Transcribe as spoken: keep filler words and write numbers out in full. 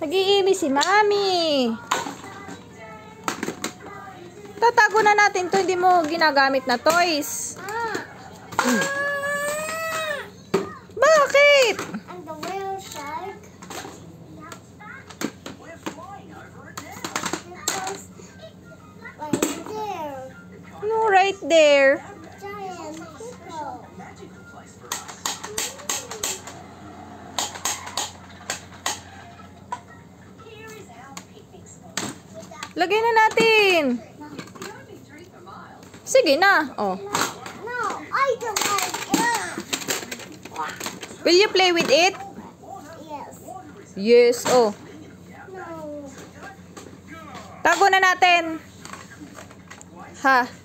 Nag-iimis si Mami. Tatago na natin to, hindi mo ginagamit na toys. Hmm. Bakit? And the whale shark. Right there. No, right there. Giant hippo. Lagay na natin. Sige na. Oh. No, I don't like it. Will you play with it? Yes. Yes. Oh. No. Tago na natin. Ha.